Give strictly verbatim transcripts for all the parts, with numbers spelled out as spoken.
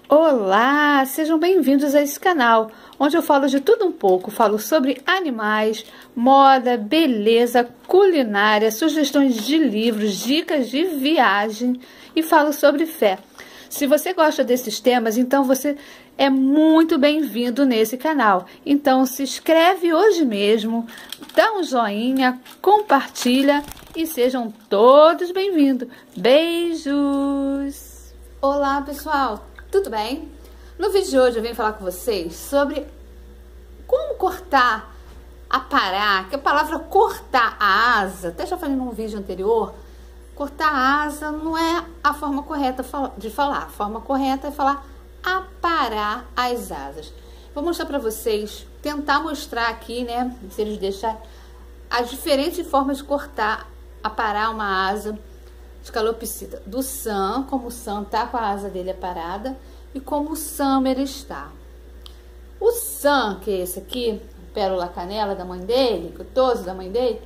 Olá, sejam bem-vindos a esse canal, onde eu falo de tudo um pouco, falo sobre animais, moda, beleza, culinária, sugestões de livros, dicas de viagem e falo sobre fé. Se você gosta desses temas, então você é muito bem-vindo nesse canal. Então se inscreve hoje mesmo, dá um joinha, compartilha e sejam todos bem-vindos. Beijos! Olá, pessoal! Tudo bem? No vídeo de hoje eu venho falar com vocês sobre como cortar, aparar, que a palavra cortar a asa, até já falei num vídeo anterior, cortar a asa não é a forma correta de falar. A forma correta é falar aparar as asas. Vou mostrar para vocês, tentar mostrar aqui, né, se eles deixarem, as diferentes formas de cortar, aparar uma asa de calopsita, do Sam, como o Sam tá com a asa dele aparada e como o Summer está. O Sam, que é esse aqui, pérola canela da mãe dele, cutoso da mãe dele,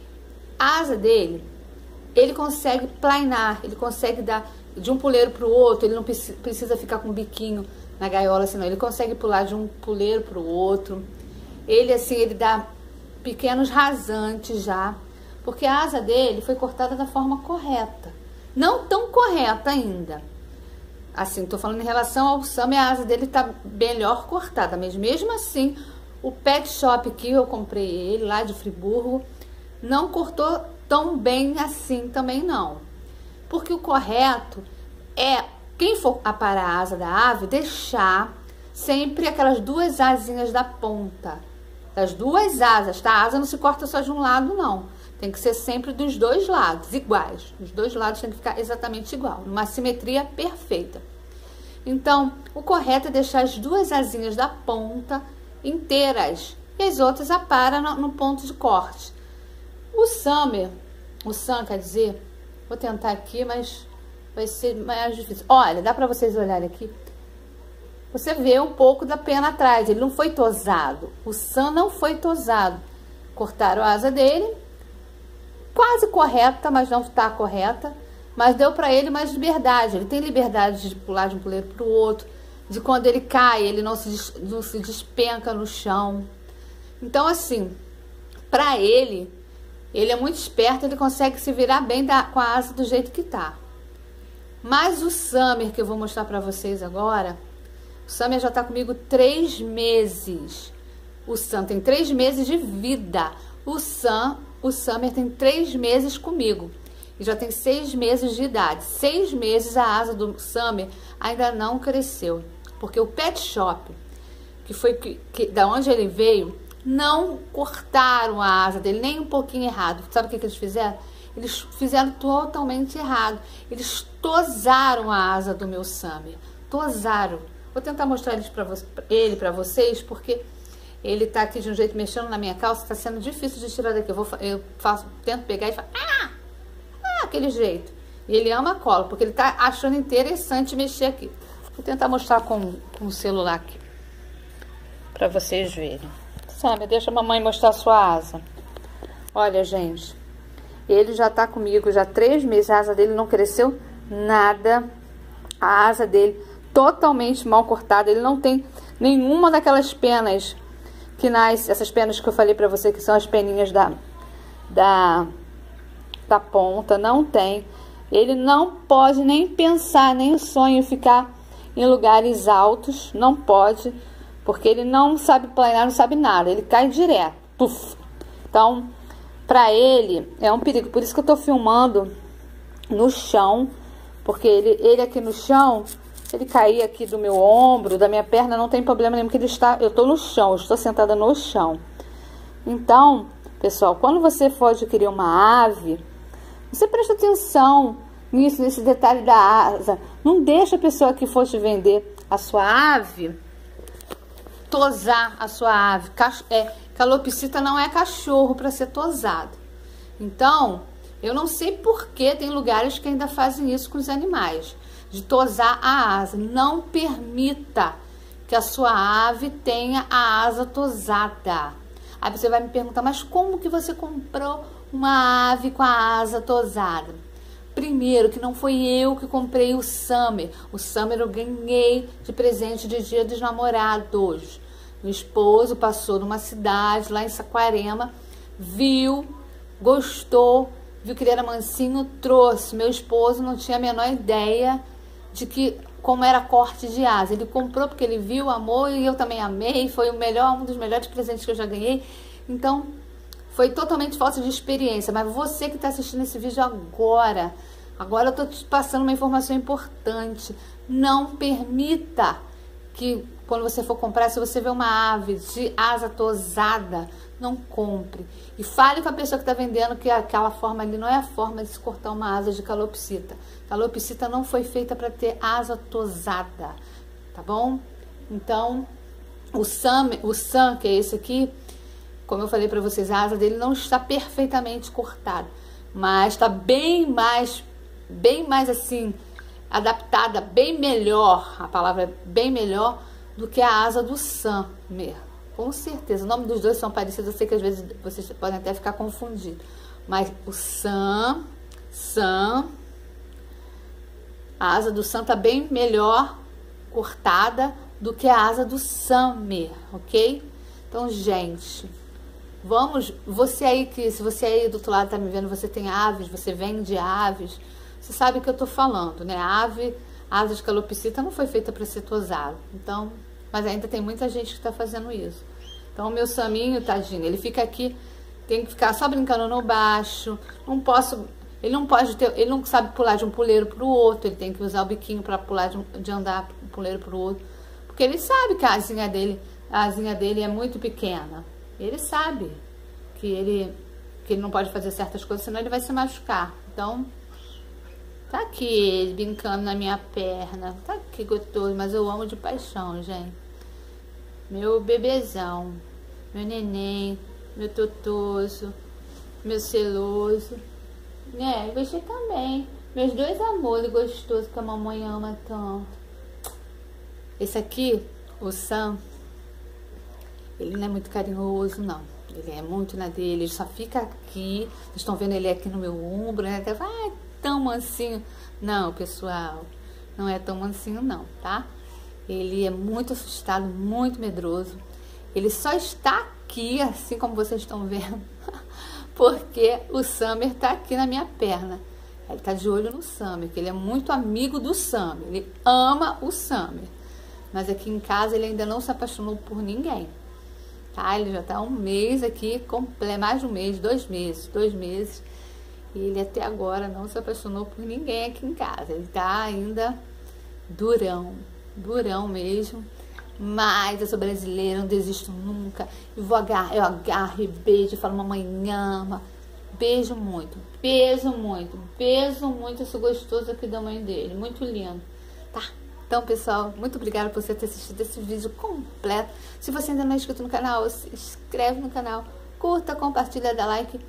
a asa dele, ele consegue planar, ele consegue dar de um puleiro para o outro, ele não precisa ficar com o biquinho na gaiola, senão ele consegue pular de um puleiro para o outro. Ele assim, ele dá pequenos rasantes já, porque a asa dele foi cortada da forma correta. Não tão correta ainda. Assim, tô falando em relação ao Sam, a asa dele tá melhor cortada. Mas mesmo assim, o pet shop que eu comprei ele, lá de Friburgo, não cortou tão bem assim também não. Porque o correto é, quem for aparar a asa da ave, deixar sempre aquelas duas asinhas da ponta. Das duas asas, tá? A asa não se corta só de um lado, não. Tem que ser sempre dos dois lados, iguais. Os dois lados tem que ficar exatamente igual, numa simetria perfeita. Então, o correto é deixar as duas asinhas da ponta inteiras e as outras apara no, no ponto de corte. O Summer, o Sam, quer dizer, vou tentar aqui, mas vai ser mais difícil. Olha, dá para vocês olharem aqui. Você vê um pouco da pena atrás, ele não foi tosado. O Sam não foi tosado. Cortaram a asa dele, quase correta, mas não está correta, mas deu para ele mais liberdade. Ele tem liberdade de pular de um puleiro para o outro, de quando ele cai, ele não se, não se despenca no chão. Então, assim, para ele, ele é muito esperto, ele consegue se virar bem da, com a asa do jeito que tá. Mas o Summer, que eu vou mostrar para vocês agora, o Summer já tá comigo três meses. O Sam tem três meses de vida. O Sam... O Summer tem três meses comigo e já tem seis meses de idade. Seis meses a asa do Summer ainda não cresceu, porque o pet shop, que foi que, que, da onde ele veio, não cortaram a asa dele nem um pouquinho errado. Sabe o que, que eles fizeram? Eles fizeram totalmente errado. Eles tosaram a asa do meu Summer. Tosaram. Vou tentar mostrar eles pra vo ele para vocês, porque ele tá aqui de um jeito mexendo na minha calça, tá sendo difícil de tirar daqui. Eu, vou, eu faço, tento pegar e falo, ah, ah, aquele jeito. E ele ama a cola, porque ele tá achando interessante mexer aqui. Vou tentar mostrar com, com o celular aqui, pra vocês verem. Sabe, deixa a mamãe mostrar a sua asa. Olha, gente, ele já tá comigo já há três meses, a asa dele não cresceu nada. A asa dele totalmente mal cortada, ele não tem nenhuma daquelas penas que nasce, essas penas que eu falei pra você, que são as peninhas da, da, da ponta, não tem. Ele não pode nem pensar, nem sonha em ficar em lugares altos, não pode, porque ele não sabe planear, não sabe nada, ele cai direto, puf. Então, pra ele, é um perigo, por isso que eu tô filmando no chão, porque ele, ele aqui no chão, ele cair aqui do meu ombro, da minha perna, não tem problema nenhum, porque ele está, eu tô no chão, eu estou sentada no chão. Então, pessoal, quando você for adquirir uma ave, você presta atenção nisso, nesse detalhe da asa. Não deixa a pessoa que for te vender a sua ave tosar a sua ave. É, calopsita não é cachorro para ser tosado. Então, eu não sei por que tem lugares que ainda fazem isso com os animais, de tosar a asa. Não permita que a sua ave tenha a asa tosada. Aí você vai me perguntar, mas como que você comprou uma ave com a asa tosada? Primeiro, que não foi eu que comprei o Summer. O Summer eu ganhei de presente de Dia dos Namorados. Meu esposo passou numa cidade lá em Saquarema, viu, gostou, viu que ele era mansinho, trouxe. Meu esposo não tinha a menor ideia de que como era corte de asa. Ele comprou porque ele viu, amou, e eu também amei. Foi o melhor, um dos melhores presentes que eu já ganhei. Então, foi totalmente falta de experiência. Mas você que está assistindo esse vídeo agora, agora eu estou te passando uma informação importante. Não permita que quando você for comprar, se você vê uma ave de asa tosada, não compre. E fale com a pessoa que está vendendo que aquela forma ali não é a forma de se cortar uma asa de calopsita. Calopsita não foi feita para ter asa tosada, tá bom? Então, o Sam, o Sam, que é esse aqui, como eu falei para vocês, a asa dele não está perfeitamente cortada, mas está bem mais, bem mais assim, adaptada, bem melhor, a palavra é bem melhor do que a asa do Summer. Com certeza, o nome dos dois são parecidos, eu sei que às vezes vocês podem até ficar confundidos, mas o Sam, Sam, a asa do Sam tá bem melhor cortada do que a asa do Summer, ok? Então, gente, vamos, você aí que, se você aí do outro lado tá me vendo, você tem aves, você vende aves, você sabe o que eu tô falando, né? A ave, a asa de calopsita não foi feita para ser tosada, então, mas ainda tem muita gente que tá fazendo isso. Então, o meu Saminho, tadinho, ele fica aqui, tem que ficar só brincando no baixo, não posso, ele não pode ter, ele não sabe pular de um puleiro pro outro, ele tem que usar o biquinho para pular de, um, de andar de um puleiro pro outro, porque ele sabe que a asinha dele, a asinha dele é muito pequena. Ele sabe que ele, que ele não pode fazer certas coisas, senão ele vai se machucar. Então, tá aqui ele brincando na minha perna. Tá aqui gostoso, mas eu amo de paixão, gente. Meu bebezão, meu neném, meu totoso, meu seloso. Né, você também. Meus dois amores gostosos que a mamãe ama tanto. Esse aqui, o Sam, ele não é muito carinhoso, não. Ele é muito na dele, ele só fica aqui. Vocês estão vendo ele aqui no meu ombro, né? Até, ah, tão mansinho. Não, pessoal, não é tão mansinho, não, tá? Ele é muito assustado, muito medroso. Ele só está aqui, assim como vocês estão vendo, porque o Summer tá aqui na minha perna. Ele tá de olho no Summer, que ele é muito amigo do Summer. Ele ama o Summer. Mas aqui em casa ele ainda não se apaixonou por ninguém. Tá? Ele já tá um mês aqui, mais de um mês, dois meses, dois meses. E ele até agora não se apaixonou por ninguém aqui em casa. Ele tá ainda durão, durão mesmo. Mas eu sou brasileira, não desisto nunca. Eu vou agarrar, eu agarro e beijo, falo, mamãe ama. Beijo muito, beijo muito, beijo muito esse gostoso aqui da mãe dele. Muito lindo, tá? Então, pessoal, muito obrigada por você ter assistido esse vídeo completo. Se você ainda não é inscrito no canal, se inscreve no canal, curta, compartilha, dá like.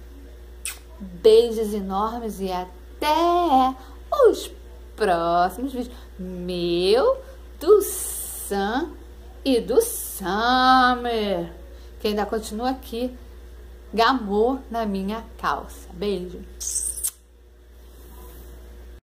Beijos enormes e até os próximos vídeos. Meu, do Sam e do Summer, que ainda continua aqui, gamou na minha calça. Beijo.